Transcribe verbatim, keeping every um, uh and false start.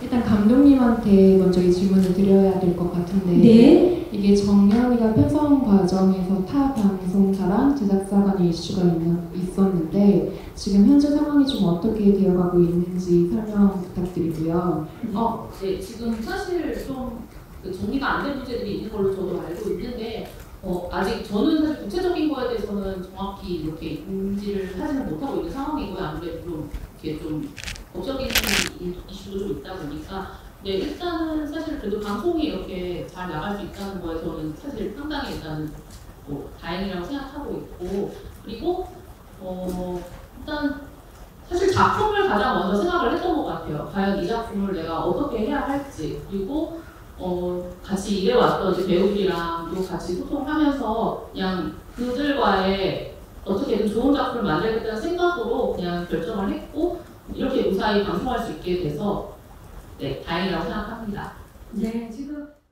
일단 감독님한테 먼저 이 질문을 드려야 될 것 같은데 네. 이게 정연이가 편성 과정에서 타 방송사랑 제작사 간의 이슈가 있는, 있었는데 지금 현재 상황이 좀 어떻게 되어가고 있는지 설명 부탁드리고요. 어, 네, 지금 사실 좀 정리가 안 된 문제들이 있는 걸로 저도 알고 있는데 어, 아직 저는 사실 구체적인 거에 대해서는 정확히 이렇게 인지를 하지는 못하고 있는 상황이고요. 아무래도 좀 이렇게 좀 법적인 이슈도 좀 있다 보니까 네, 일단은 사실 그래도 방송이 이렇게 잘 나갈 수 있다는 거에 저는 사실 상당히 일단 뭐 다행이라고 생각하고 있고 그리고 어, 일단 사실 작품을 가장 먼저 생각을 했던 것 같아요. 과연 이 작품을 내가 어떻게 해야 할지 그리고 어, 같이 일해왔던 이제 배우들이랑도 같이 소통하면서 그냥 그들과의 어떻게든 좋은 작품을 만들겠다는 생각으로 그냥 결정을 했고 이렇게 무사히 방송할 수 있게 돼서 네, 다행이라고 생각합니다. 네, 지금